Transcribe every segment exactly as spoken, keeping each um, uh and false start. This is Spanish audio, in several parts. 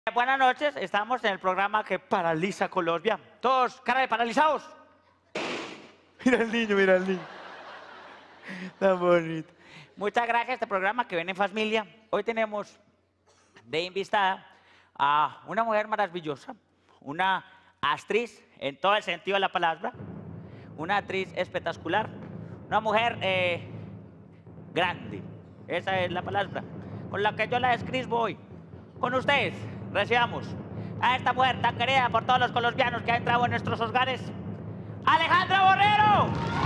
Buenas noches, estamos en el programa que paraliza Colombia. Todos, cara de paralizados. Mira el niño, mira el niño. Tan bonito. Muchas gracias a este programa que viene en familia. Hoy tenemos de invitada a una mujer maravillosa, una actriz en todo el sentido de la palabra, una actriz espectacular, una mujer eh, grande, esa es la palabra, con la que yo la describo hoy. Con ustedes, recibamos a esta mujer tan querida por todos los colombianos que ha entrado en nuestros hogares, Alejandra Borrero.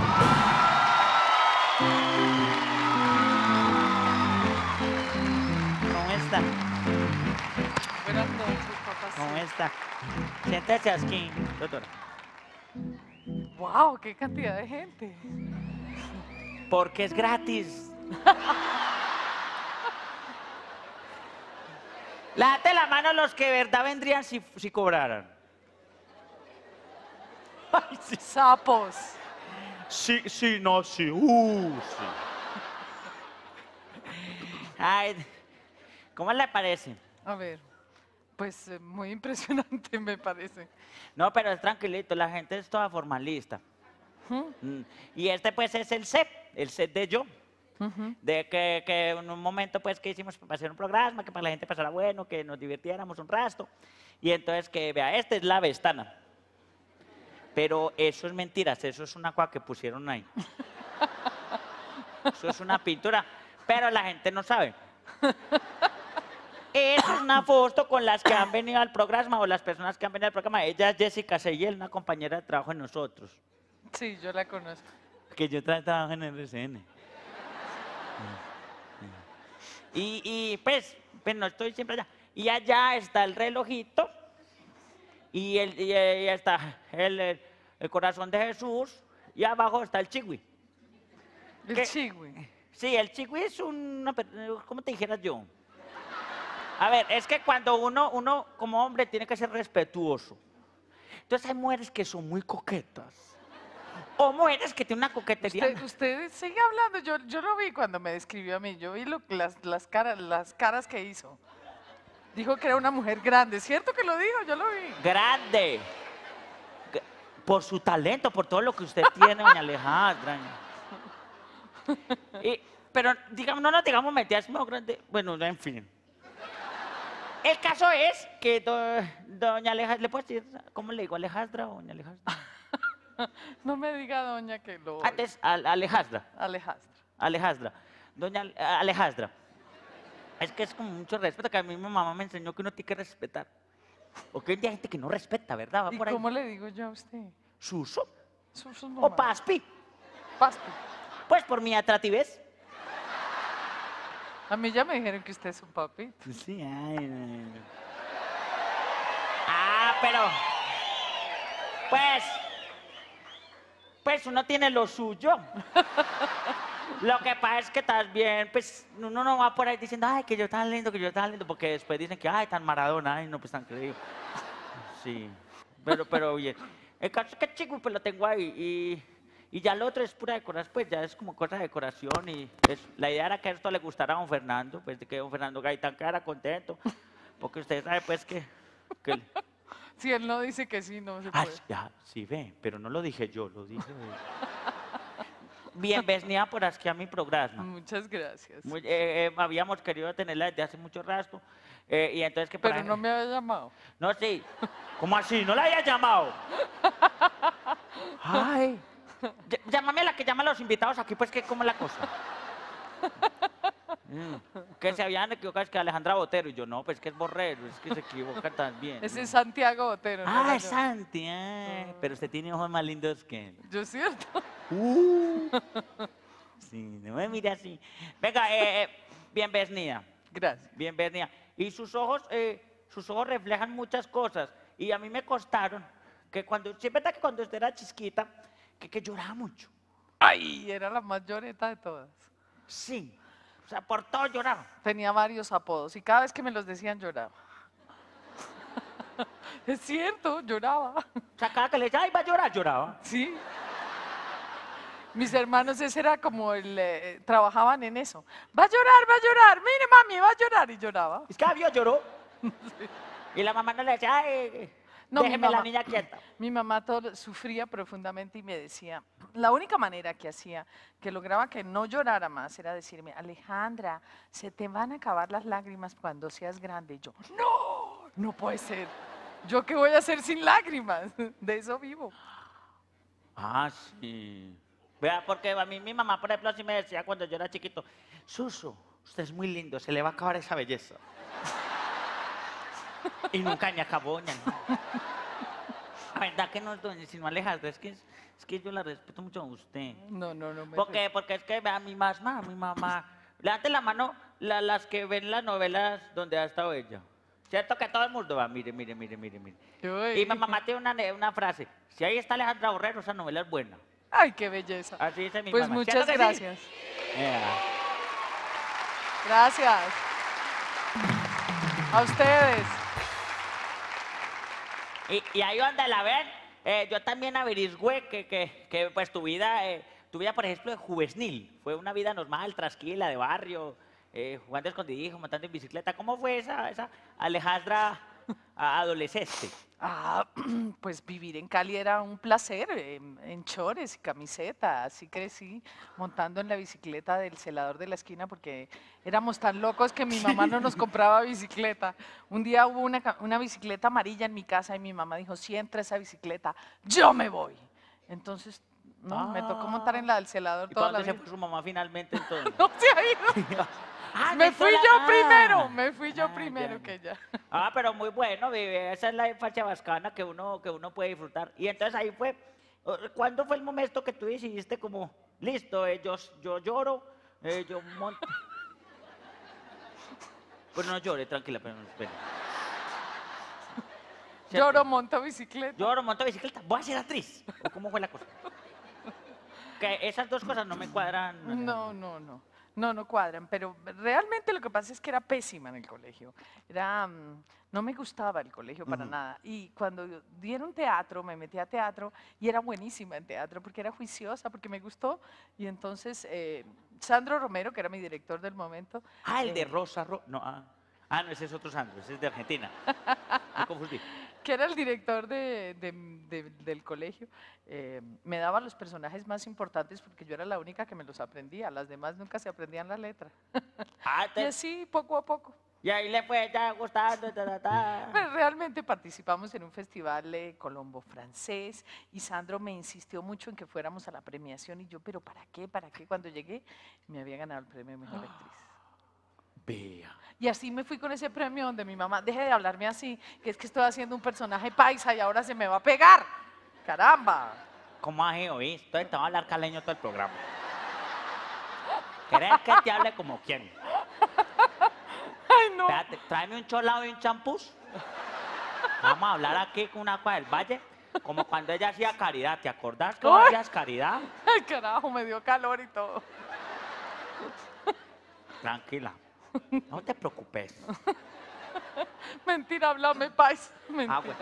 ¿Cómo está? Buenas noches, papá. ¿Cómo está? Siéntese aquí, doctora. Wow, qué cantidad de gente. Porque es gratis. Levante la mano los que de verdad vendrían si, si cobraran. Ay, sí. Sapos. Sí, sí, no, sí. Uh, sí. Ay, ¿cómo le parece? A ver, pues eh, muy impresionante me parece. No, pero es tranquilito, la gente es toda formalista. Ujú, Mm, Y este pues es el set, el set de yo. ujú. De que, que en un momento pues que hicimos para hacer un programa, que para la gente pasara bueno, que nos divirtiéramos un rato. Y entonces que vea, esta es la vestana. Pero eso es mentiras, eso es una cosa que pusieron ahí. Eso es una pintura, pero la gente no sabe. Esa es una foto con las que han venido al programa o las personas que han venido al programa. Ella es Jessica Seyel, una compañera de trabajo de nosotros. Sí, yo la conozco. Que yo tra- trabajo en el R C N. Y, y pues, pues no estoy siempre allá. Y allá está el relojito y, el, y, eh, y está el, el- el corazón de Jesús y abajo está el chigüi. El ¿Qué? chigüi. Sí, el chigüi es una, per- ¿cómo te dijera yo? A ver, es que cuando uno, uno como hombre tiene que ser respetuoso. Entonces hay mujeres que son muy coquetas. O mujeres que tienen una coquetería. Usted, usted sigue hablando, yo, yo lo vi cuando me describió a mí, yo vi lo- las, las, caras, las caras que hizo. Dijo que era una mujer grande, ¿cierto que lo dijo? Yo lo vi. Grande. G- Por su talento, por todo lo que usted tiene, doña Alejandra. Y- pero digamos, no nos digamos mentiras, muy grande. Bueno, en fin. El caso es que do- doña Alejandra, ¿le puedo decir cómo le digo? ¿Alejandra o doña Alejandra? No me diga, doña, que lo... Antes, Al- Alejandra. Alejandra. Alejandra. Doña Ale- Alejandra. Es que es como mucho respeto, que a mí mi mamá me enseñó que uno tiene que respetar. Porque hay gente que no respeta, ¿verdad? Va ¿Y por ahí. cómo le digo yo a usted? Suso Sus- sus o mamadas. paspi. Paspi. Pues por mi atractivez. A mí ya me dijeron que usted es un papito. Sí, ay, ay, ay. Ah, pero. Pues. Pues uno tiene lo suyo. Lo que pasa es que también, pues, uno no va por ahí diciendo, ay, que yo tan lindo, que yo tan lindo, porque después dicen que, ay, tan Maradona, ay, no, pues tan creíble. Sí, pero, pero bien. El caso es que chico, pues lo tengo ahí, y, y ya lo otro es pura decoración, pues ya es como cosa de decoración, y es- la idea era que esto le gustara a don Fernando, pues de que don Fernando Gaitán quedara contento, porque usted sabe, pues, que... que Si él no dice que sí, no se Ah, puede. ya, sí ve, pero no lo dije yo, lo dije él. Bienvenida por aquí a mi programa. Muchas gracias. Muy- eh, eh, habíamos querido tenerla desde hace mucho rato, eh, y entonces que para... Pero no me había llamado. No, sí. ¿Cómo así? ¿No la había llamado? Ay. Ll- Llámame a la que llama a los invitados aquí, pues, que ¿cómo es la cosa? Mm, Que se habían equivocado, es que Alejandra Botero. Y yo, no, pues que es Borrero, es que se equivoca también. Ese ¿no? es Santiago Botero. no Ah, era es yo. Santi, ah, pero usted tiene ojos más lindos que él. Yo cierto. Uh. Sí, no me mire así. Venga, eh, eh, bienvenida. Gracias. Bienvenida. Y sus ojos, eh, sus ojos reflejan muchas cosas. Y a mí me costaron que cuando, sí es verdad que cuando usted era chisquita, que, que lloraba mucho. Ay, era la más lloreta de todas. Sí. O sea, por todo lloraba. Tenía varios apodos y cada vez que me los decían lloraba. Es cierto, lloraba. O sea, cada que le decía, ay, va a llorar, lloraba. Sí. Mis hermanos, ese era como el, eh, trabajaban en eso. Va a llorar, va a llorar, mire mami, va a llorar y lloraba. Es que ah, vio, lloró. Y la mamá no le decía, ay, No, mi déjeme la mamá- niña quieta. Mi mamá todo, sufría profundamente y me decía, la única manera que hacía, que lograba que no llorara más, era decirme, Alejandra, se te van a acabar las lágrimas cuando seas grande. Y yo, no, no puede ser. ¿Yo qué voy a hacer sin lágrimas? De eso vivo. Ah, sí. Vea, porque a mí mi mamá, por ejemplo, así me decía cuando yo era chiquito, Suso, usted es muy lindo, se le va a acabar esa belleza. Y nunca me acabó, ña, no. La verdad que no es doña, sino Alejandra, es que, es, es que yo la respeto mucho a usted. No, no, no. Me Porque, porque es que vea, mi mamá, mi mamá, levante la mano la- las que ven las novelas donde ha estado ella. ¿Cierto que todo el mundo va? Mire, mire, mire, mire, mire. Uy. Y mi mamá tiene una, una frase, si ahí está Alejandra Borrero, esa novela es buena. Ay, qué belleza. Así dice mi Pues mamá. muchas ¿Cierto que sí? gracias. Ea. Gracias. A ustedes. Y, y ahí donde la ven, eh, yo también averigüé que, que, que pues tu vida, eh, tu vida, por ejemplo, de juvenil, fue una vida normal, tranquila, de barrio, eh, jugando escondidijo, montando en bicicleta. ¿Cómo fue esa, esa Alejandra a- adolescente? Ah, pues vivir en Cali era un placer, en, en chores y camiseta, así crecí montando en la bicicleta del celador de la esquina porque éramos tan locos que mi mamá no nos compraba bicicleta. Un día hubo una, ca- una bicicleta amarilla en mi casa y mi mamá dijo, si entra esa bicicleta, yo me voy. Entonces, no, me tocó montar en la del celador ¿Y toda para la dónde se vida. fue su mamá finalmente entonces? No se ha ido. Ah, Me de fui sola- yo ah. primero, me fui yo Ah, primero ya, que ella. Ah, pero muy bueno, vive. Esa es la infancia bacana que uno, que uno puede disfrutar. Y entonces ahí fue, eh, ¿cuándo fue el momento que tú decidiste como, listo, eh, yo, yo lloro, eh, yo monto? Pues no llore, tranquila, pero no, espere. ¿Cierto? Lloro, monto bicicleta. Lloro, monto bicicleta, voy a ser actriz. ¿O cómo fue la cosa? Que esas dos cosas no me cuadran. No, no, no. No, no cuadran, pero realmente lo que pasa es que era pésima en el colegio. Era, mm, no me gustaba el colegio para Ujú. nada. Y cuando dieron teatro, me metí a teatro y era buenísima en teatro porque era juiciosa, porque me gustó. Y entonces, eh, Sandro Romero, que era mi director del momento. Ah, el de eh, Rosa Ro... No, ah. Ah, no, ese es otro Sandro, ese es de Argentina. Me confundí. que era el director de- de- de- del colegio, eh, me daba los personajes más importantes porque yo era la única que me los aprendía, las demás nunca se aprendían la letra. Ah, Y te- así, poco a poco. y ahí le fue ya gustando, ta, ta, ta. Pues realmente participamos en un festival eh, colombo francés y Sandro me insistió mucho en que fuéramos a la premiación y yo, pero ¿para qué? ¿Para qué? Cuando llegué me había ganado el premio de Mejor Actriz. Vea. Y así me fui con ese premio donde mi mamá, deje de hablarme así, que es que estoy haciendo un personaje paisa y ahora se me va a pegar. ¡Caramba! ¿Cómo has oído? Entonces te va a hablar caleño todo el programa. ¿Querés que te hable como quién? ¡Ay, no! Espérate, tráeme un cholado y un champús. Vamos a hablar aquí con una agua del valle, como cuando ella hacía caridad. ¿Te acordás que vos Ay. hacías caridad? ¡Ay, carajo! Me dio calor y todo. Tranquila, no te preocupes. Mentira, háblame, paisa. Mentira. Ah, bueno.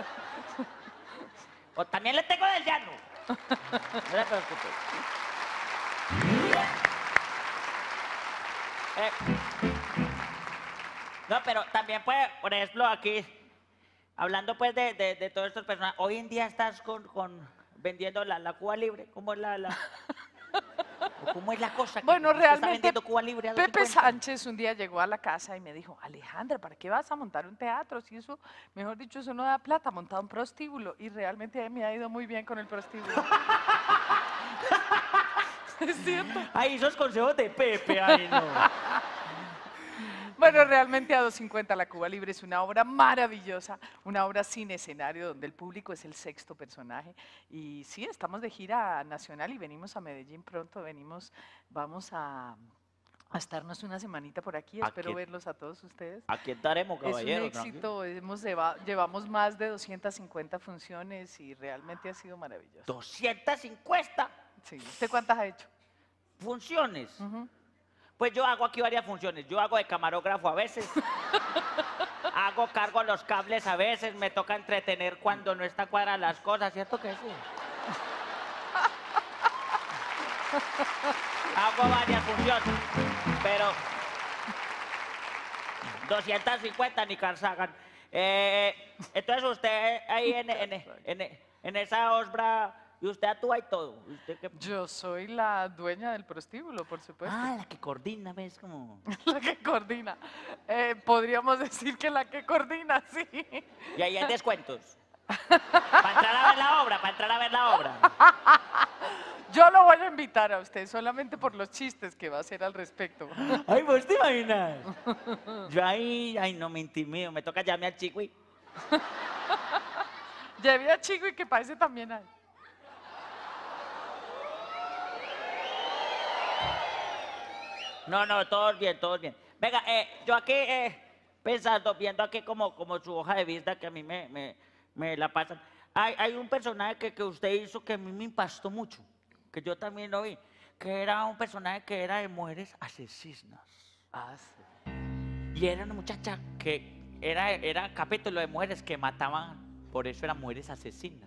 O también le tengo del llano. No te preocupes. Eh, No, pero también puede, por ejemplo, aquí, hablando pues de, de, de todos estos personajes, hoy en día estás con, con vendiendo la, la Cuba Libre, ¿cómo es la, la o cómo es la cosa? que Bueno, usted está realmente vendiendo Cuba Libre a los Pepe cincuenta? Sánchez un día llegó a la casa y me dijo, Alejandra, ¿para qué vas a montar un teatro? Si eso, mejor dicho, eso no da plata, montar un prostíbulo. Y realmente a mí me ha ido muy bien con el prostíbulo. Es cierto. Ay, esos consejos de Pepe, ay no. Bueno, realmente a doscientos cincuenta la Cuba Libre es una obra maravillosa, una obra sin escenario donde el público es el sexto personaje. Y sí, estamos de gira nacional y venimos a Medellín pronto, venimos, vamos a, a estarnos una semanita por aquí, espero Aquí- verlos a todos ustedes. Aquí estaremos, Es un caballero. tranquilo. éxito, hemos lleva- llevamos más de doscientas cincuenta funciones y realmente ha sido maravilloso. doscientas cincuenta Sí. ¿Usted cuántas ha hecho? funciones. Ujú. Pues yo hago aquí varias funciones. Yo hago de camarógrafo a veces. Hago cargo a los cables a veces. Me toca entretener cuando no está cuadradas las cosas. ¿Cierto que sí? Hago varias funciones. Pero doscientas cincuenta ni cansagan. Eh, entonces usted ahí en, en, en, en esa osbra, y usted actúa y todo. ¿Usted qué? Yo soy la dueña del prostíbulo, por supuesto. Ah, la que coordina, ¿ves? Como... La que coordina. Eh, podríamos decir que la que coordina, sí. Y ahí hay descuentos. Para entrar a ver la obra, para entrar a ver la obra. Yo lo voy a invitar a usted solamente por los chistes que va a hacer al respecto. Ay, ¿vos te imaginas? Yo ahí, ay, no me intimido, me toca llamar al chico y... Llevé a Chico y que parece también hay. No, no, todos bien, todos bien. Venga, eh, yo aquí eh, pensando, viendo aquí como, como su hoja de vida que a mí me, me, me la pasan. Hay, hay un personaje que, que usted hizo que a mí me impactó mucho, que yo también lo vi, que era un personaje que era de mujeres asesinas. Ah, sí. Y era una muchacha que era, era capítulo de mujeres que mataban, por eso eran mujeres asesinas.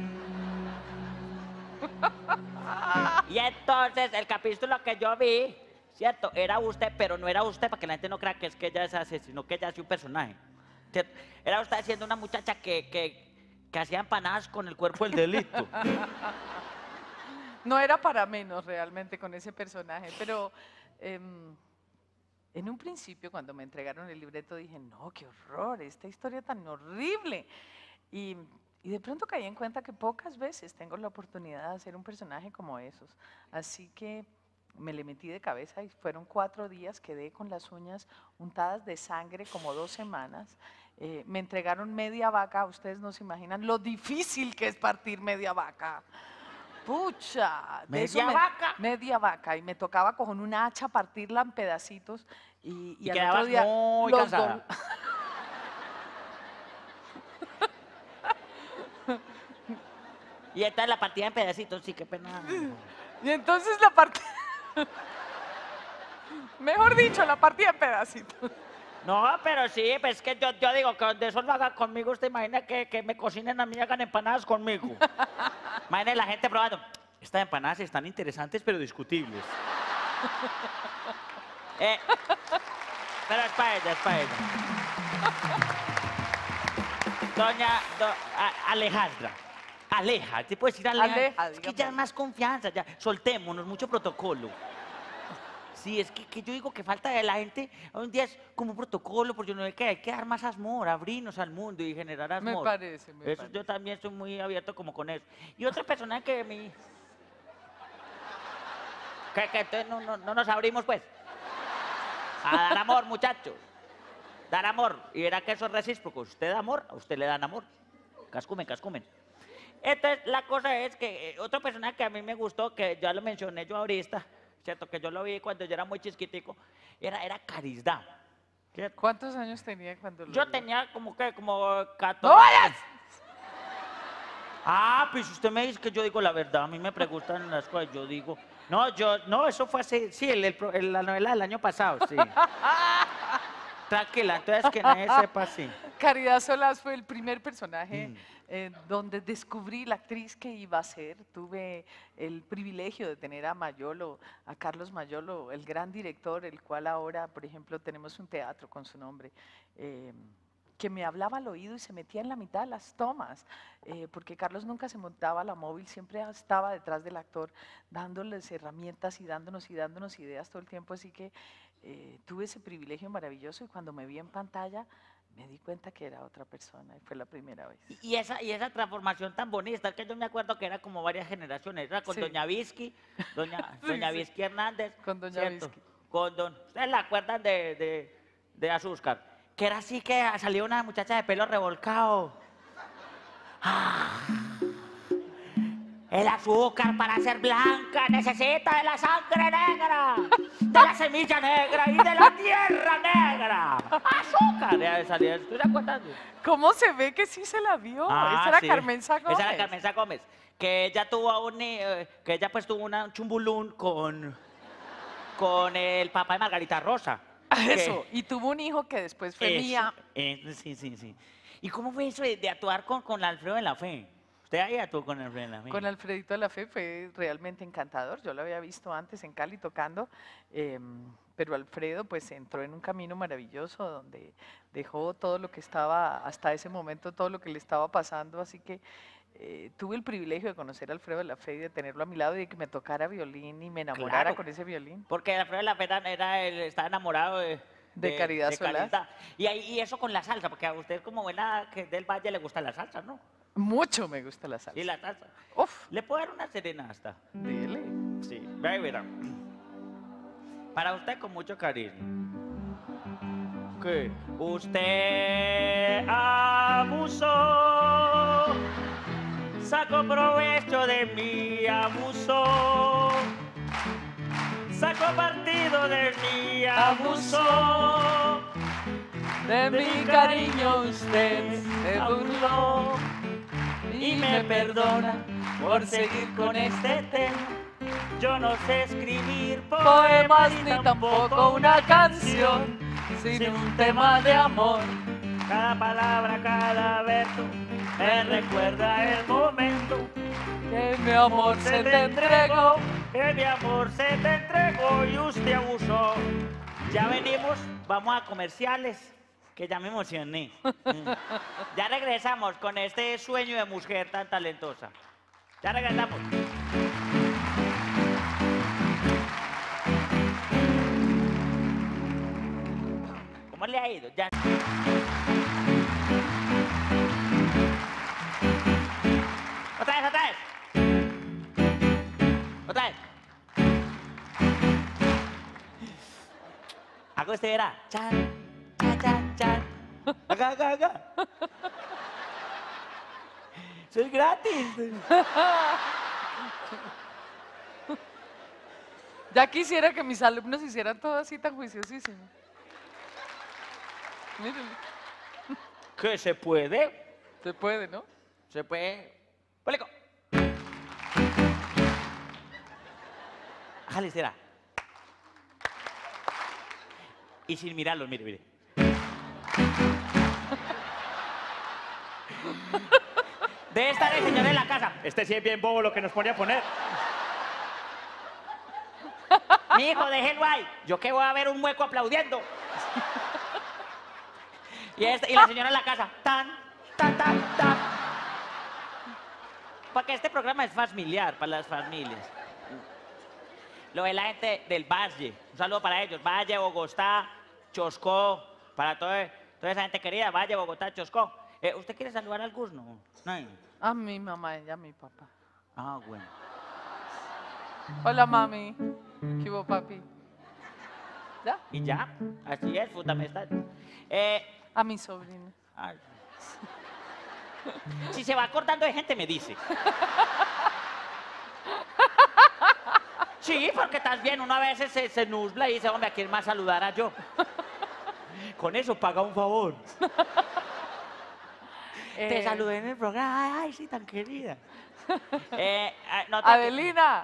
Y entonces el capítulo que yo vi, cierto, era usted, pero no era usted para que la gente no crea que es que ella es asesina, sino que ella es un personaje. ¿Cierto? Era usted siendo una muchacha que, que, que hacía empanadas con el cuerpo del delito. No era para menos realmente con ese personaje, pero eh, en un principio cuando me entregaron el libreto dije, no, qué horror, esta historia tan horrible. Y, y de pronto caí en cuenta que pocas veces tengo la oportunidad de hacer un personaje como esos. Así que me le metí de cabeza y fueron cuatro días, quedé con las uñas untadas de sangre como dos semanas. Eh, me entregaron media vaca, ustedes no se imaginan lo difícil que es partir media vaca. Pucha, de eso ¿Media me- vaca? Media vaca, y me tocaba con una hacha partirla en pedacitos y, y Y al quedabas otro día muy los cansada. do- Y esta es la partida en pedacitos, sí, qué pena. Y entonces la partí, mejor dicho, la partí en pedacitos. No, pero sí, pues es que yo, yo digo que donde eso lo haga conmigo, usted imagina que, que me cocinen a mí y hagan empanadas conmigo. Imagine la gente probando. Estas empanadas están interesantes, pero discutibles. Eh, pero es para ella, es para ella. Doña do- a- Alejandra. Aleja, te puedes decir Aleja. Aleja, es que dígame. ya es más confianza, ya. Soltémonos, mucho protocolo. Sí, es que, que yo digo que falta de la gente, hoy en día es como un protocolo, porque no hay que, hay que dar más amor, abrirnos al mundo y generar Me amor. parece, me Eso parece. yo también soy muy abierto como con eso. Y otra persona que mi... Que, que entonces no, no, no nos abrimos, pues. A dar amor, muchachos. Dar amor. Y verá que eso es recíproco. Si usted da amor, a usted le dan amor. Cascumen, cascumen. Entonces, la cosa es que eh, otro personaje que a mí me gustó, que ya lo mencioné yo ahorita, ¿cierto? Que yo lo vi cuando yo era muy chiquitico, era, era Carisda. ¿Cierto? ¿Cuántos años tenía cuando lo Yo vio? tenía como que, como catorce. ¡No vayas! Ah, pues usted me dice que yo digo la verdad, a mí me preguntan las cosas, yo digo, no, yo, no, eso fue así, sí, el, el pro- el- la novela del año pasado, sí. Tranquila, entonces que nadie sepa así. Caridad Solás fue el primer personaje Mm. eh, donde descubrí la actriz que iba a ser. Tuve el privilegio de tener a Mayolo, a Carlos Mayolo, el gran director, el cual ahora, por ejemplo, tenemos un teatro con su nombre, eh, que me hablaba al oído y se metía en la mitad de las tomas, eh, porque Carlos nunca se montaba a la móvil, siempre estaba detrás del actor, dándoles herramientas y dándonos y dándonos ideas todo el tiempo, así que eh, tuve ese privilegio maravilloso y cuando me vi en pantalla me di cuenta que era otra persona y fue la primera vez. Y esa, y esa transformación tan bonita, que yo me acuerdo que era como varias generaciones, era con Sí. doña Vizqui, doña, Sí, doña sí. Vizqui Hernández. Con doña ¿cierto? Vizqui. Con don, ¿ustedes la acuerdan de, de, de Azúcar? Que era así que salió una muchacha de pelo revolcado. Ah. El azúcar para ser blanca necesita de la sangre negra, de la semilla negra y de la tierra negra. Azúcar. Ya salía, ¿estoy de acuerdo? ¿Cómo se ve que sí se la vio? Ah, Esa era sí. Carmenza Gómez. Esa era Carmenza Gómez. Que ella tuvo un, eh, que ella pues tuvo una- un chumbulún con, con el papá de Margarita Rosa. que- Eso, y tuvo un hijo que después fue Eso, mía. eh, sí, sí, sí. ¿Y cómo fue eso de, de actuar con, con Alfredo de la Fe? ¿Usted ahí actuó con Alfredo de la Fe? Con Alfredito de la Fe fue realmente encantador. Yo lo había visto antes en Cali tocando, eh, pero Alfredo pues entró en un camino maravilloso donde dejó todo lo que estaba, hasta ese momento, todo lo que le estaba pasando, así que eh, tuve el privilegio de conocer a Alfredo de la Fe y de tenerlo a mi lado y de que me tocara violín y me enamorara Claro. con ese violín. Porque Alfredo de la Fe era el, estaba enamorado de, De Caridad Solás. Caridad. Y, ahí- y eso con la salsa, porque a usted como buena que del Valle le gusta la salsa, ¿no? Mucho me gusta la salsa. Sí, la salsa. Uf, ¿Le puedo dar una serena hasta? dele. Sí, very bien. Para usted con mucho cariño. Que usted abusó, sacó provecho de mí, abusó, sacó partido de mí, abusó. De mi cariño usted se burló Y me perdona por seguir con este tema. Yo no sé escribir poemas ni tampoco una canción sin un tema de amor. Cada palabra, cada verso me recuerda el momento Que mi amor se te entregó. que mi amor se te entregó y usted abusó. Ya venimos, vamos a comerciales, que ya me emocioné. Mm. Ya regresamos con este sueño de mujer tan talentosa. Ya regresamos. ¿Cómo le ha ido? Ya. Otra vez, otra vez. Otra vez. Hago este verá. Chan, chan, chan, chan. Acá, acá, acá. Soy gratis. Ya quisiera que mis alumnos hicieran todo así tan juiciosísimo. Mírenlo. ¿Qué se puede? Se puede, ¿no? Se puede. Público. Ájale, será. Y sin mirarlos, mire, mire. Debe estar el señor en la casa. Este sí es bien bobo lo que nos pone a poner. Mi hijo, déjelo ahí. Yo que voy a ver un hueco aplaudiendo. Y, este- y la señora en la casa. Tan, tan, tan, tan. Porque este programa es familiar para las familias. Lo ve la gente del Valle. Un saludo para ellos. Valle, Bogotá, Choscó. Para todo- toda esa gente querida. Valle, Bogotá, Choscó. Eh, ¿Usted quiere saludar a alguno? No. A mi mamá y a mi papá. Ah, bueno. Hola, mami. ¿Qué hubo, papi? ¿Ya? Y ya, así es, fundamental. Eh, A mi sobrina. ay. Si se va acordando de gente, me dice. Sí, porque estás bien, uno a veces se, se nubla y dice, hombre, ¿a quién más saludara yo? Con eso paga un favor. Te Eh, saludé en el programa, ay, sí, tan querida. Eh, ah, no te- Adelina.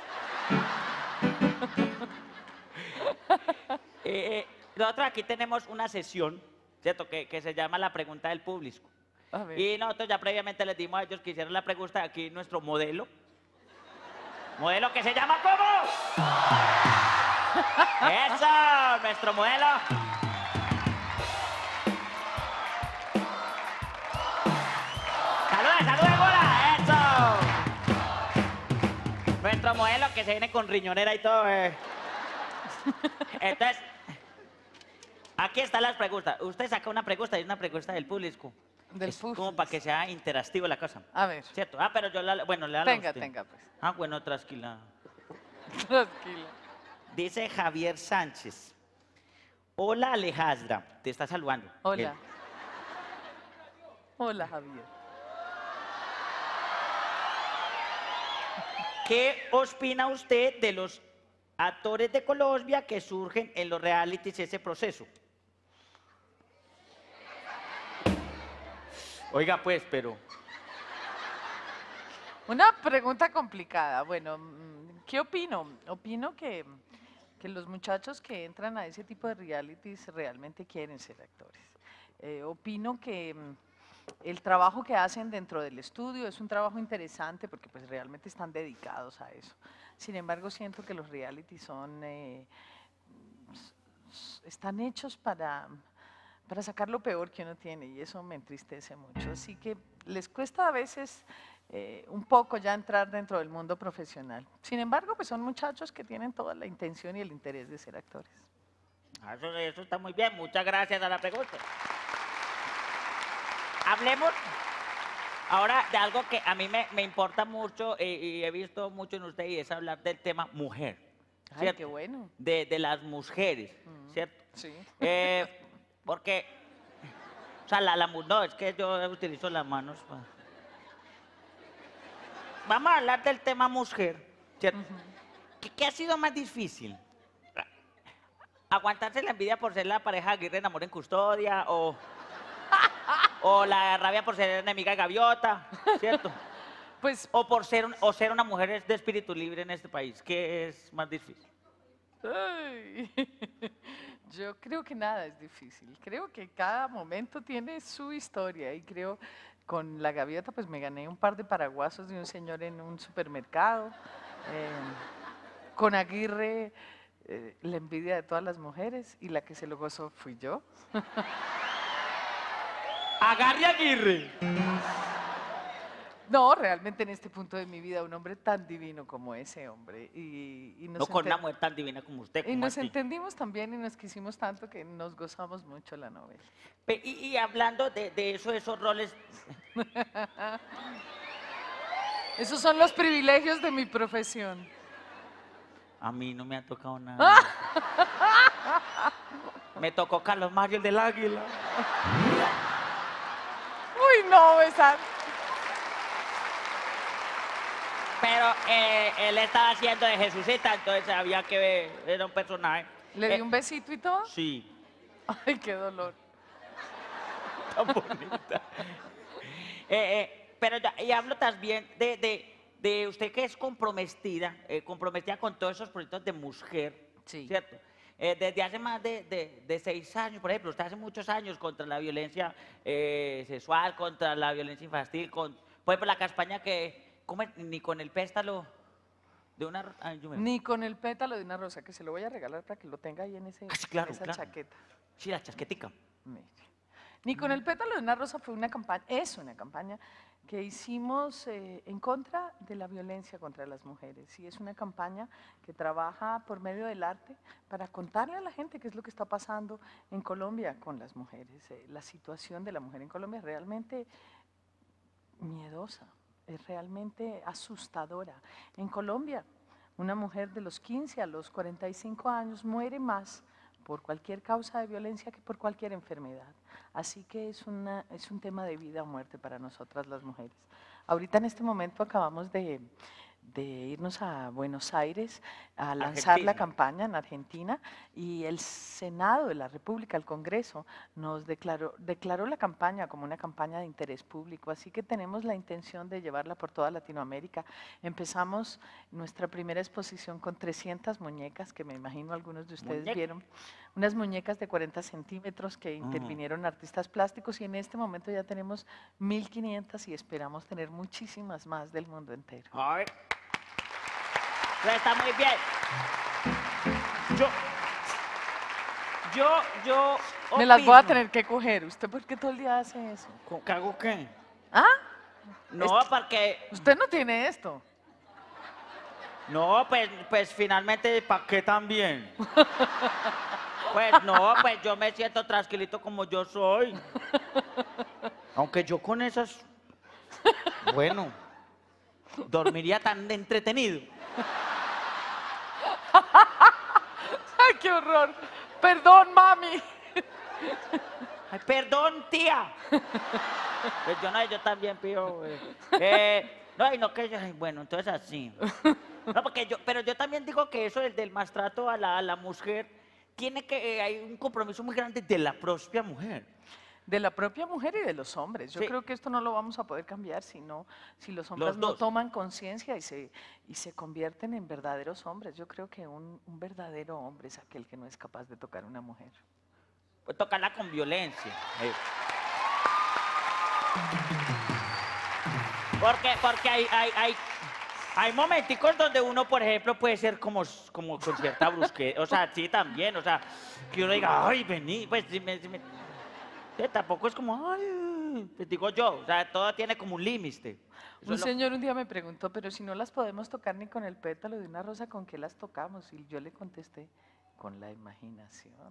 Eh, eh, nosotros aquí tenemos una sesión, ¿cierto? Que, que se llama la pregunta del público. A ver. Y nosotros ya previamente les dimos a ellos que hicieran la pregunta. Aquí nuestro modelo. Modelo que se llama ¿cómo? Eso, nuestro modelo. Saludos, saludos, bola. Eso. Nuestro modelo que se viene con riñonera y todo. eh. Entonces, aquí están las preguntas. Usted saca una pregunta y una pregunta del público. Del Es como público. para que sea interactivo la cosa. A ver. ¿Cierto? Ah, pero yo la... Bueno, le da Tenga, tenga, pues. Ah, bueno, tranquila. Tranquila. Dice Javier Sánchez. Hola, Alejandra. Te está saludando. Hola. Él. Hola, Javier. ¿Qué opina usted de los actores de Colombia que surgen en los realities ese proceso? Oiga, pues, pero... Una pregunta complicada. Bueno, mm, ¿qué opino? Opino que, que los muchachos que entran a ese tipo de realities realmente quieren ser actores. Eh, opino que mm, el trabajo que hacen dentro del estudio es un trabajo interesante porque pues realmente están dedicados a eso. Sin embargo, siento que los realities son, eh, hechos, están hechos para, para sacar lo peor que uno tiene y eso me entristece mucho. Así que les cuesta a veces eh, un poco ya entrar dentro del mundo profesional. Sin embargo, pues son muchachos que tienen toda la intención y el interés de ser actores. Ah, Eso, eso está muy bien, muchas gracias a la pregunta. Hablemos ahora de algo que a mí me, me importa mucho eh, y he visto mucho en usted y es hablar del tema mujer. Ay, ¿cierto? qué bueno. De, de las mujeres, ¿cierto? Sí. Eh, porque, o sea, la, la, mu- no, es que yo utilizo las manos. pa- Vamos a hablar del tema mujer, ¿cierto? ¿Qué, qué ha sido más difícil? ¿Aguantarse la envidia por ser la pareja Aguirre en Amor en Custodia o, o la rabia por ser enemiga de Gaviota, ¿cierto? Pues O por ser, un- o ser una mujer de espíritu libre en este país. ¿Qué es más difícil? ay, yo creo que nada es difícil. Creo que cada momento tiene su historia y creo con la gaviota pues me gané un par de paraguasos de un señor en un supermercado. eh, con Aguirre eh, la envidia de todas las mujeres y la que se lo gozó fui yo. Agarre Aguirre. No, realmente en este punto de mi vida un hombre tan divino como ese hombre y, y nos No con una ente- mujer tan divina como usted, y como nos así. entendimos también y nos quisimos tanto que nos gozamos mucho la novela. Pe- Y, y hablando de, de eso, esos roles, Esos son los privilegios de mi profesión. a mí no me ha tocado nada. Me tocó Carlos Mario, el del Águila. Uy, no, besar. Pero eh, él estaba haciendo de Jesucita, entonces había que ver, era un personaje. ¿Le Eh, di un besito y todo? Sí, Ay, qué dolor. tan bonita. Eh, eh, pero ya, y hablo también de, de, de usted que es comprometida, eh, comprometida con todos esos proyectos de mujer, Sí. ¿cierto? Eh, desde hace más de, de- de seis años, por ejemplo, usted hace muchos años contra la violencia eh, sexual, contra la violencia infantil, con, por ejemplo, la campaña que, ¿cómo es? Ni con el péstalo de una... ro- ay, yo me- Ni con el pétalo de una rosa, que se lo voy a regalar para que lo tenga ahí en, ese, Ah, sí, claro, en esa claro. chaqueta. Sí, la chasquetica. Mire. Ni con el pétalo de una rosa fue una campaña, es una campaña que hicimos eh, en contra de la violencia contra las mujeres. Y es una campaña que trabaja por medio del arte para contarle a la gente qué es lo que está pasando en Colombia con las mujeres. Eh, la situación de la mujer en Colombia es realmente miedosa, es realmente asustadora. En Colombia, una mujer de los quince a los cuarenta y cinco años muere más por cualquier causa de violencia que por cualquier enfermedad. Así que es, una, es un tema de vida o muerte para nosotras las mujeres. Ahorita en este momento acabamos de, de irnos a Buenos Aires a lanzar la Argentina. campaña en Argentina y el Senado de la República, el Congreso, nos declaró, declaró la campaña como una campaña de interés público, así que tenemos la intención de llevarla por toda Latinoamérica. Empezamos nuestra primera exposición con trescientas muñecas, que me imagino algunos de ustedes Muñeca. vieron, unas muñecas de cuarenta centímetros que intervinieron artistas plásticos y en este momento ya tenemos mil quinientas y esperamos tener muchísimas más del mundo entero. Ay. Pero está muy bien. Yo, yo, yo. Me las voy a opino- tener que coger. ¿Usted por qué todo el día hace eso? ¿Con- ¿Qué hago qué? ¿Ah? No, porque. Usted no tiene esto. No, pues, pues finalmente, ¿para qué también? Pues no, pues yo me siento tranquilito como yo soy. Aunque yo con esas. Bueno, dormiría tan entretenido. ¡Ay, qué horror! Perdón, mami. Ay, perdón, tía. Pues yo no, yo también pido. eh, eh, no, y no que yo, ay, bueno, entonces así. No, porque yo, pero yo también digo que eso del, del maltrato a la, a la mujer tiene que, eh, hay un compromiso muy grande de la propia mujer. De la propia mujer y de los hombres. Yo Sí. creo que esto no lo vamos a poder cambiar si, no, si los hombres Los no dos. toman conciencia y se, y se convierten en verdaderos hombres. Yo creo que un, un verdadero hombre es aquel que no es capaz de tocar a una mujer. Pues tocarla con violencia. eh. Porque, porque hay, hay, hay, Hay momenticos donde uno, por ejemplo, puede ser como, como con cierta brusquedad, o sea, sí también, o sea, que uno diga, ay, vení, pues, si me, si me- eh, tampoco es como, ay, pues digo yo, o sea, todo tiene como un límite. Eso Un es lo- señor un día me preguntó, pero si no las podemos tocar ni con el pétalo de una rosa, ¿con qué las tocamos? Y yo le contesté, con la imaginación.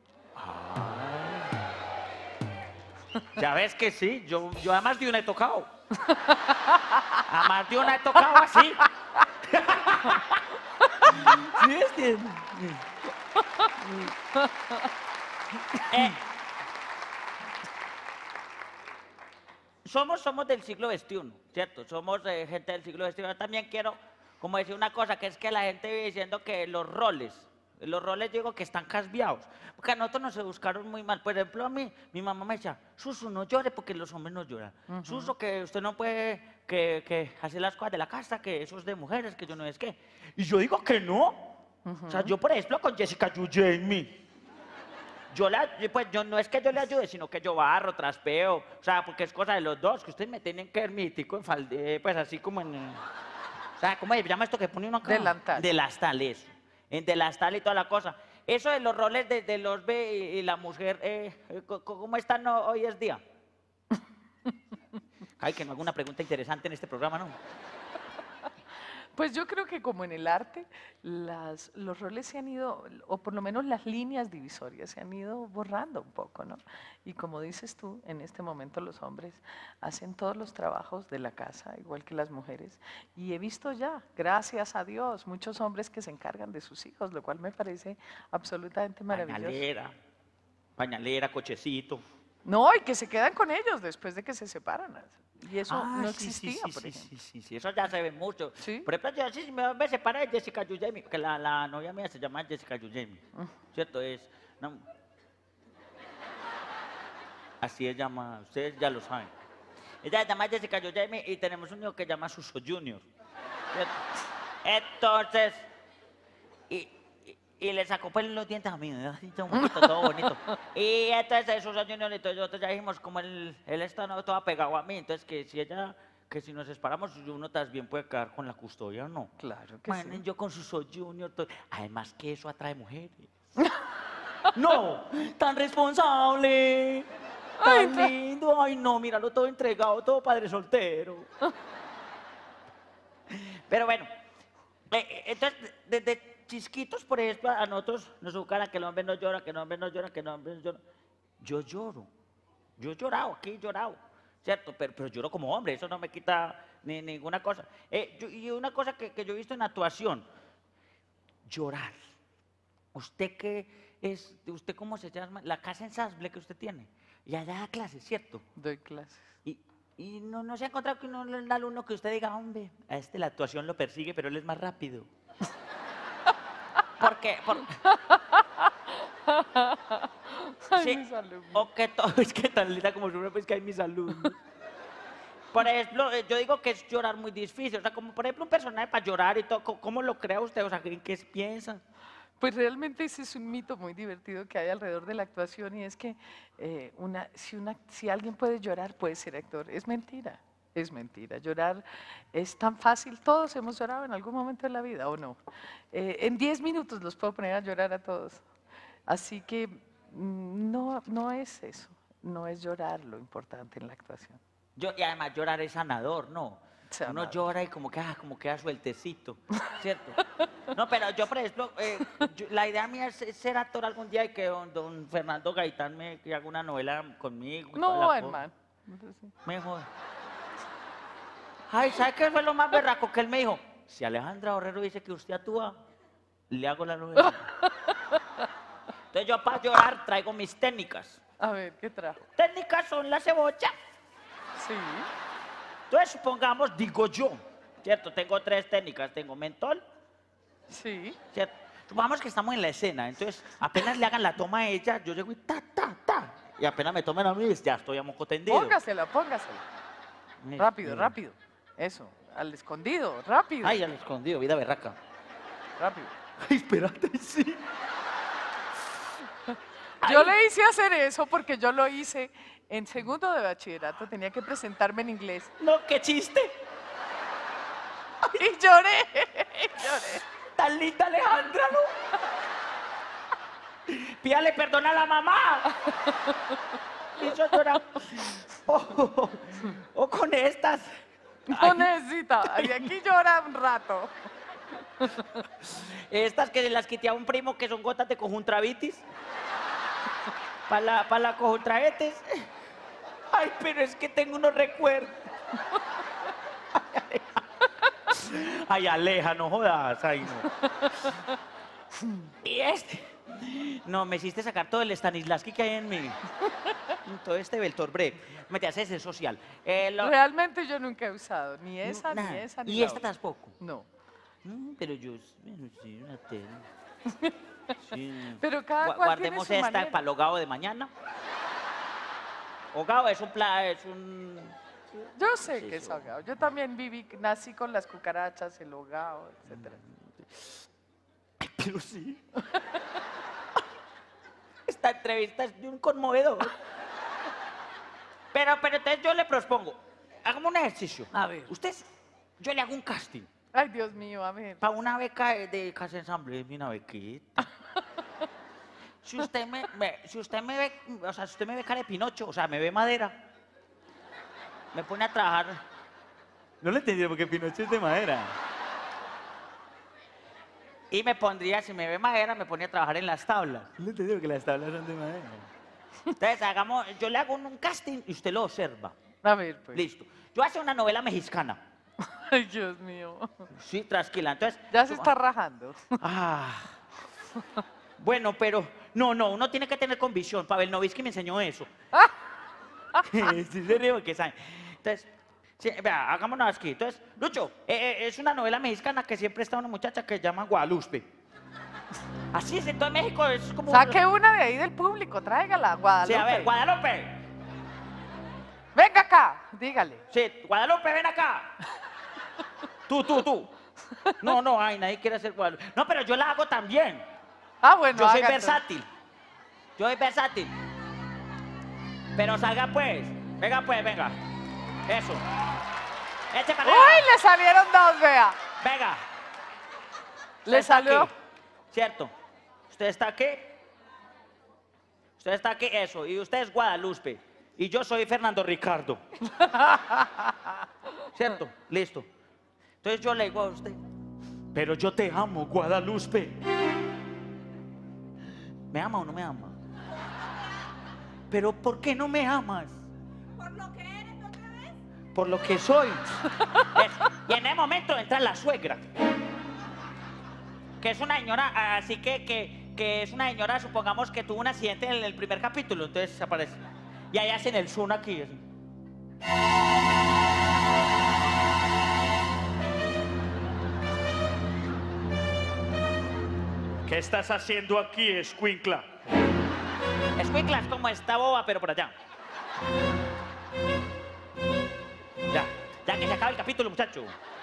Ya ves que sí, yo, yo a más de una he tocado. A más de una he tocado así. ¿Sí entiendes? Eh, somos, somos del siglo veintiuno, ¿cierto? Somos eh, gente del siglo veintiuno. Yo también quiero, como decir una cosa, que es que la gente vive diciendo que los roles, los roles digo que están cambiados, porque a nosotros nos buscaron muy mal. Por ejemplo, a mí, mi mamá me decía, Suso, no llore porque los hombres no lloran. Suso, que usted no puede que, que hacer las cosas de la casa, que eso es de mujeres, que yo no es qué. Y yo digo que no. O sea, yo, por ejemplo, con Jessica Yu Jamie, yo, la, yo, pues, yo no es que yo le ayude, sino que yo barro, traspeo, o sea, porque es cosa de los dos, que ustedes me tienen que ver mi tico en falde, pues así como en, eh, o sea, ¿cómo se llama esto que pone uno acá? Delantal. Delantal, eso, en delantal y toda la cosa. Eso de los roles de, de los B y, y la mujer, eh, eh, co- co- ¿cómo están no- hoy es día? Ay, que no haga una pregunta interesante en este programa, ¿no? Pues yo creo que como en el arte, las, los roles se han ido, o por lo menos las líneas divisorias se han ido borrando un poco, ¿no? Y como dices tú, en este momento los hombres hacen todos los trabajos de la casa, igual que las mujeres. Y he visto ya, gracias a Dios, muchos hombres que se encargan de sus hijos, lo cual me parece absolutamente maravilloso. Pañalera, pañalera, cochecito. No, y que se quedan con ellos después de que se separan. Y eso Ah, no sí, existía, sí, sí, por sí, ejemplo. sí, sí, sí, eso ya se ve mucho. ¿Sí? Por ejemplo, yo sí me, me separé de Jessica Yujemi, que la, la novia mía se llama Jessica Yujemi, ¿cierto? Es, no, así se llama, ustedes ya lo saben. Ella se llama Jessica Yujemi y tenemos un hijo que se llama Suso Junior, ¿cierto? Entonces, y, y, y le sacó pues los dientes a mí, ¿no? Así todo bonito, todo bonito. Y entonces Suso Junior, entonces nosotros ya dijimos, como él, él está no, todo apegado a mí, entonces que si ella... que si nos separamos, uno también puede quedar con la custodia, ¿no? Claro que Bueno, sí. yo con Suso Junior, todo- además que eso atrae mujeres. No, tan responsable, tan lindo, ay no, míralo todo entregado, todo padre soltero. Pero bueno, eh, eh, entonces, desde chisquitos, por ejemplo, a nosotros nos educan a que el hombre no llora, que el hombre no llora, que el hombre no llora. Yo lloro, yo he llorado, aquí he llorado, ¿cierto? Pero, pero lloro como hombre, eso no me quita ni, ninguna cosa. Eh, yo- y una cosa que, que yo he visto en actuación, llorar. ¿Usted qué es, usted cómo se llama? La casa ensamble que usted tiene. Y allá da clases, ¿cierto? Doy clases. Y, y no, no se ha encontrado con un, un alumno que usted diga, hombre, a este la actuación lo persigue, pero él es más rápido. ¿Por qué? Por- Ay, Sí, mis alumnos. o que todo es que tan linda como su pues que hay mis alumnos. Por ejemplo, eh, yo digo que es llorar muy difícil. O sea, como por ejemplo un personaje para llorar y todo, ¿cómo, cómo lo crea usted? O sea, ¿en qué piensa? Pues realmente ese es un mito muy divertido que hay alrededor de la actuación y es que eh, una, si, una, si alguien puede llorar, puede ser actor. Es mentira, es mentira. Llorar es tan fácil. Todos hemos llorado en algún momento de la vida, ¿o no? Eh, en diez minutos los puedo poner a llorar a todos. Así que mm, no, no es eso, no es llorar lo importante en la actuación. Yo, y además llorar es sanador, ¿no? Sanador. Uno llora y como que, ah, como queda sueltecito, ¿cierto? No, pero yo, por ejemplo, eh, yo- la idea mía es, es ser actor algún día y que don, don Fernando Gaitán me que haga una novela conmigo. y toda la No, cosa. hermano. Me jode. Ay, ¿sabe qué fue lo más berraco? Que él me dijo, si Alejandra Borrero dice que usted actúa, le hago la novela. Entonces yo para llorar traigo mis técnicas. A ver, ¿qué trajo? Técnicas son la cebolla. Sí. Entonces supongamos, digo yo, ¿cierto? Tengo tres técnicas. Tengo mentol, Sí. ¿cierto? Supongamos que estamos en la escena, entonces apenas le hagan la toma a ella, yo llego y ta, ta, ta. Y apenas me tomen a mí, ya estoy a moco tendido. Póngasela, póngasela. Me- Rápido, me- rápido. Eso, al escondido, rápido. Ay, al escondido, vida berraca. Rápido. Ay, espérate, sí. Yo le hice hacer eso porque yo lo hice en segundo de bachillerato, tenía que presentarme en inglés. No, qué chiste. Y lloré, y lloré. Tan linda Alejandra, ¿no? Pídale perdón a la mamá. Y yo lloraba. O oh, oh, con estas. No Ay, necesita, y aquí llora un rato. estas que se las quité a un primo que son gotas de conjuntivitis. Para la, pa la conjuntivitis. Ay, pero es que tengo unos recuerdos. Ay, Aleja, no jodas. Ay, no. Y este. No, me hiciste sacar todo el Stanislavski que hay en mí. Todo este Beltor Bre. Me te haces el social. Eh, lo... Realmente yo nunca he usado ni esa, Nada. ni esa, ni Y la esta otra. tampoco. No. Mm, pero yo, bueno, sí, una tela. Sí. Pero cada Gua- cual Guardemos tiene su esta manera. para el hogado de mañana. Hogado es un pla, es un... Yo sé Sí, que es sí. ahogado. Yo también viví, nací con las cucarachas, el hogado, etcétera. Pero sí. Esta entrevista es de un conmovedor. Pero, pero entonces yo le propongo, hagamos un ejercicio. A ver. Usted, yo le hago un casting Ay, Dios mío, a ver. para una beca de, de Casa Ensamble, una bequita. Si usted me, me- si usted me ve, o sea, si usted me ve cara de Pinocho, o sea, me ve madera, me pone a trabajar. No le entendí porque Pinocho es de madera. Y me pondría, si me ve madera, me pone a trabajar en las tablas. No le entendí porque las tablas son de madera. Entonces, hagamos, yo le hago un, un casting y usted lo observa. A ver, pues. Listo. Yo hago una novela mexicana. Ay, Dios mío. Sí, tranquila. Entonces. Ya se tú- está rajando. Ah. Bueno, pero. No, no, uno tiene que tener convicción. Pavel Novisky me enseñó eso. Sí, se ríe porque sabe. Entonces, sí, vea, hagámonos aquí. Entonces, Lucho, eh, eh, es una novela mexicana que siempre está una muchacha que se llama Guadalupe. Así es, en todo México es como. Saque una de ahí del público, tráigala, Guadalupe. Sí, a ver, Guadalupe. Venga acá, dígale. Sí, Guadalupe, ven acá. Tú, tú, tú. No, no, ay, nadie quiere hacer Guadalupe. No, pero yo la hago también. Ah, bueno, Yo soy hágalo. versátil. Yo soy versátil. Pero salga pues. Venga pues, venga. Eso. Eche para Uy, allá. le salieron dos, vea. Venga. Usted Le está salió. aquí, ¿cierto? ¿Usted está aquí? Usted está aquí, eso. Y usted es Guadalupe. Y yo soy Fernando Ricardo. ¿Cierto? Listo. Entonces yo le digo a usted, pero yo te amo, Guadalupe. ¿Me ama o no me ama? Pero ¿por qué no me amas? Por lo que eres, ¿no te ves? Por lo que soy. Es- y en ese momento entra la suegra. Que es una señora, así que, que, que es una señora, supongamos que tuvo un accidente en el primer capítulo, entonces aparece. Y ahí hacen el zoom aquí. Así. ¿Qué estás haciendo aquí, escuincla? Escuincla es como esta boba, pero por allá. Ya, ya que se acaba el capítulo, muchacho.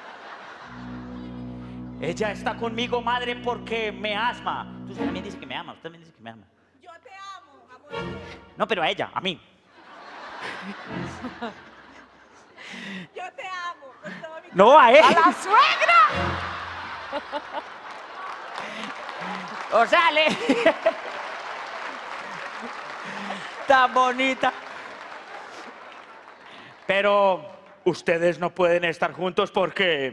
Ella está conmigo, madre, porque me asma. Usted también dice que me ama, usted también dice que me ama. Yo te amo, amor. No, pero a ella, a mí. Yo te amo con todo mi No, a él. ¡A la suegra! O sea, le... Tan bonita. Pero ustedes no pueden estar juntos porque...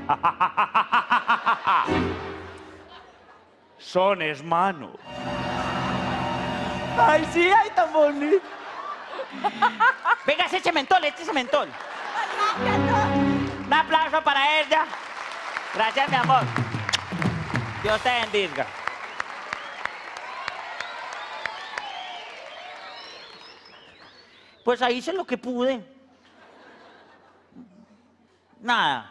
son hermanos. Ay, sí, ay, tan bonito. Venga, ese mentol, ese mentol. Un aplauso para ella. Gracias, mi amor. Dios te bendiga. Pues ahí hice lo que pude. Nada.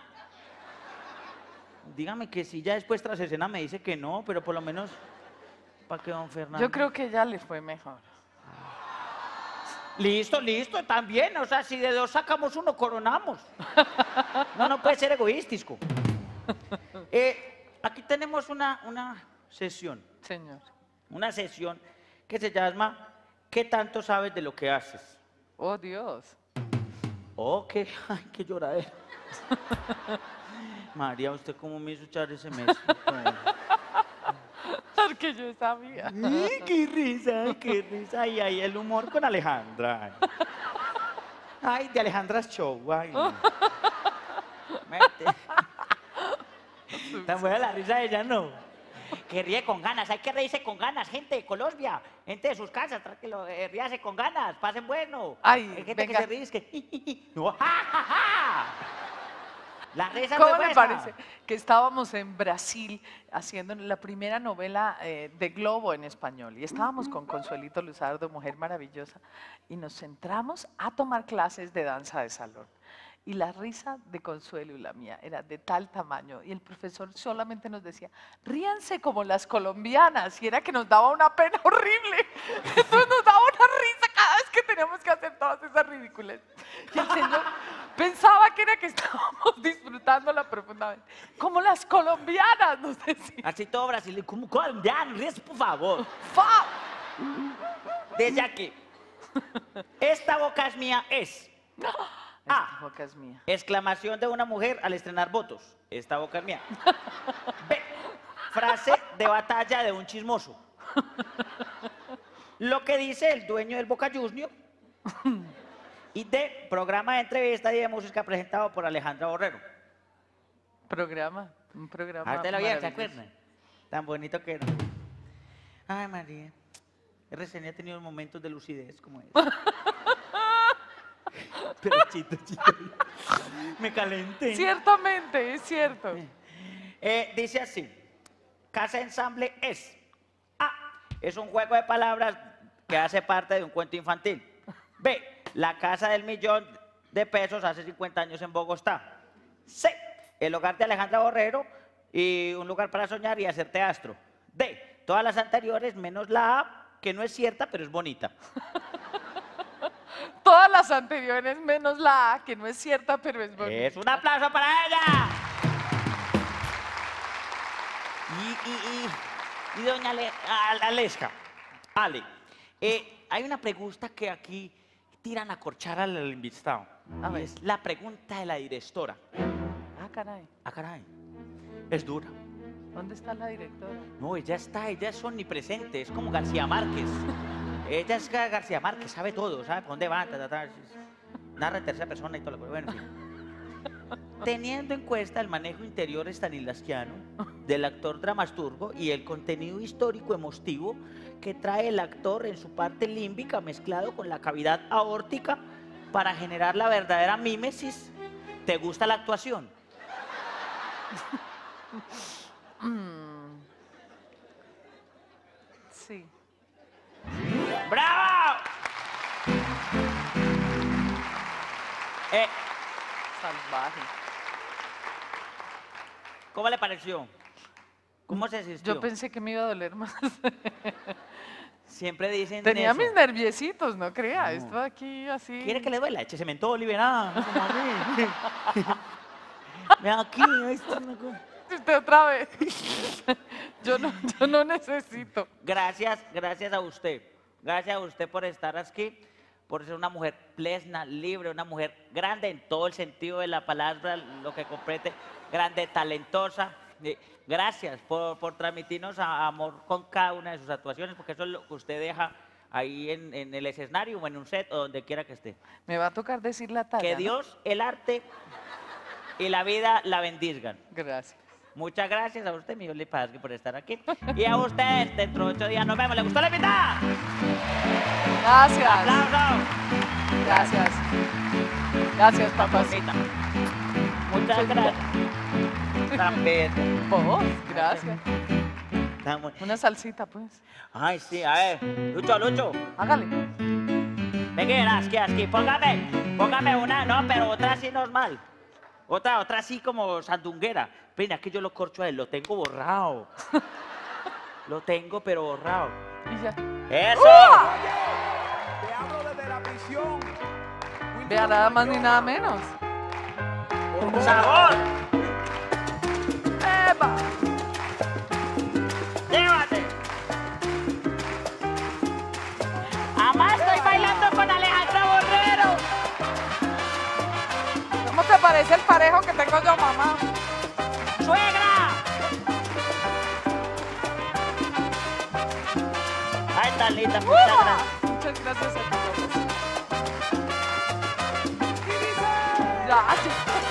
Dígame que si ya después tras escena me dice que no, pero por lo menos para que don Fernando. Yo creo que ya le fue mejor. Listo, listo, también. O sea, si de dos sacamos uno, coronamos. No, no puede ser egoístico. Eh, aquí tenemos una, una sesión, Señor. una sesión que se llama ¿Qué tanto sabes de lo que haces? Oh, Dios. Oh, qué, ay, qué lloradera. María, ¿usted cómo me hizo echar ese mes? Porque yo sabía. Ay, qué risa, qué risa. Ay, ay, el humor con Alejandra. Ay, de Alejandra's Show, ay. Mete. Tan buena la risa de ella, ¿no? Que ríe con ganas, hay que reírse con ganas, gente de Colombia, gente de sus casas, tranquilo, eh, ríase con ganas, pasen bueno. Ay, hay gente venga. que se ríe, es que... no, ja, ja, ja. La risa ¿Cómo no es le buena. parece que estábamos en Brasil haciendo la primera novela eh, de Globo en español? Y estábamos con Consuelito Luzardo, mujer maravillosa, y nos centramos a tomar clases de danza de salón. Y la risa de Consuelo y la mía era de tal tamaño. Y el profesor solamente nos decía, ríanse como las colombianas. Y era que nos daba una pena horrible. Entonces nos daba una risa cada vez que teníamos que hacer todas esas ridículas. Y el señor pensaba que era que estábamos disfrutándola profundamente. Como las colombianas, nos decía. Así todo brasileño, como colombiano, ríase, por favor. ¡Fa! Desde aquí. Esta boca es mía, es... Esta A. boca es mía. Exclamación de una mujer al estrenar votos. Esta boca es mía. B. Frase de batalla de un chismoso. Lo que dice el dueño del Boca Junior. Y D. Programa de entrevista y de música presentado por Alejandra Borrero. Programa, un programa Hártelo bien, ¿se maravilloso. acuerdan? Tan bonito que era. Ay, María. R C N ha tenido momentos de lucidez como ese. Pero chito, chito. Me calenté. Ciertamente, es cierto. Eh, dice así, casa ensamble es A. Es un juego de palabras que hace parte de un cuento infantil. B. La casa del millón de pesos hace cincuenta años en Bogotá. C. El hogar de Alejandra Borrero y un lugar para soñar y hacer teatro. D. Todas las anteriores menos la A, que no es cierta pero es bonita. Todas las anteriores menos la A, que no es cierta, pero es bonita. Es un aplauso para ella. Y, y, y, y doña Ale, Al- Aleska, Ale, eh, hay una pregunta que aquí tiran a corchar al, al invitado. A Y ver. es la pregunta de la directora. Ah, caray. Ah, caray, es dura. ¿Dónde está la directora? No, ella está, ella es omnipresente, es como García Márquez. Ella es Gar- García Márquez, sabe todo, sabe por dónde va, ta, ta, ta, narra en tercera persona y todo lo que... Bueno, en fin. Teniendo en cuenta el manejo interior stanislavskiano del actor dramasturgo y el contenido histórico emotivo que trae el actor en su parte límbica mezclado con la cavidad aórtica para generar la verdadera mímesis, ¿te gusta la actuación? Mm. Sí. ¡Bravo! Eh, Salvaje. ¿Cómo le pareció? ¿Cómo se sintió? Yo pensé que me iba a doler más. Siempre dicen Tenía eso. mis nerviecitos, no crea. No. Esto aquí así. ¿Quiere que le duela? Échese mentol, liberada. No como a mí. Vean aquí, ahí está una cosa. Usted otra vez. Yo no, yo no necesito. Gracias, gracias a usted. Gracias a usted por estar aquí, por ser una mujer plena, libre, una mujer grande en todo el sentido de la palabra, lo que comprende, grande, talentosa. Eh, Gracias por, por transmitirnos a- amor con cada una de sus actuaciones, porque eso es lo que usted deja ahí en, en el escenario o en un set o donde quiera que esté. Me va a tocar decir la talla. Que ¿no? Dios, el arte y la vida la bendizgan. Gracias. Muchas gracias a usted, mi Oli Pazzi, por estar aquí. Y a ustedes, dentro de ocho días nos vemos. ¿Le gustó la invitada? Gracias. ¡Aplausos! Gracias. Gracias, papacita. Muchas gracias. Tan bella. Vos, gracias. Tan bu- Una salsita, pues. Ay, sí, a ver. Lucho, Lucho. Hágale. Venga, aquí, aquí. Póngame, póngame una, no, pero otra así normal. Otra, otra así como sandunguera. Ven, aquí yo lo corcho a él, lo tengo borrado. Lo tengo, pero borrado. Y ya. ¡Eso! Te hablo desde la prisión. Vea, nada más ni nada menos. ¡Sabor! ¡Epa! ¡Llévate! ¡Amá, estoy bailando con Alejandra Borrero! parece el parejo que tengo yo, mamá. ¡Suegra! Ay, tan linda, muchas gracias. Muchas gracias a ti, papá. Gracias.